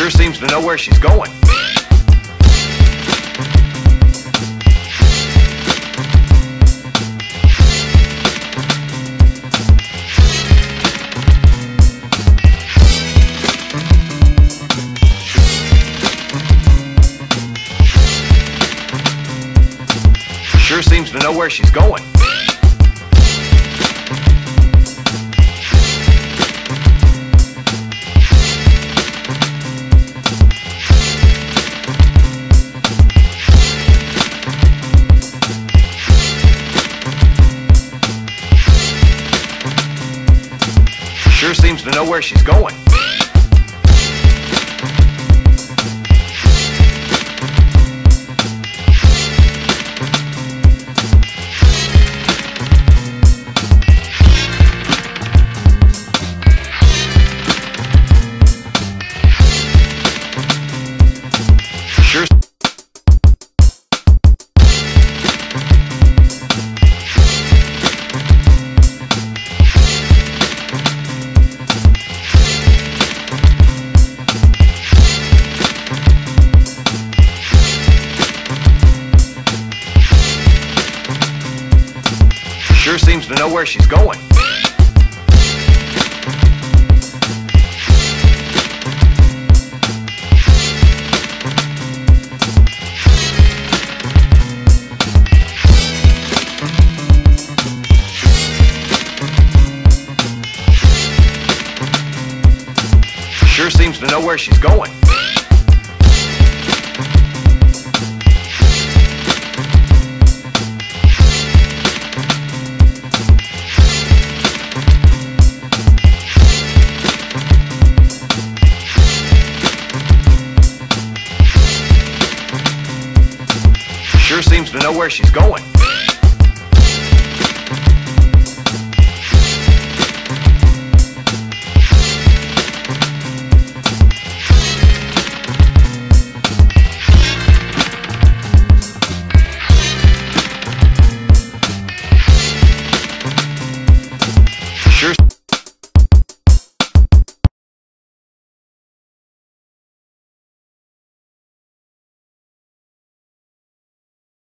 Sure seems to know where she's going. Sure seems to know where she's going. Sure seems to know where she's going. Sure seems to know where she's going. Sure seems to know where she's going. Sure seems to know where she's going.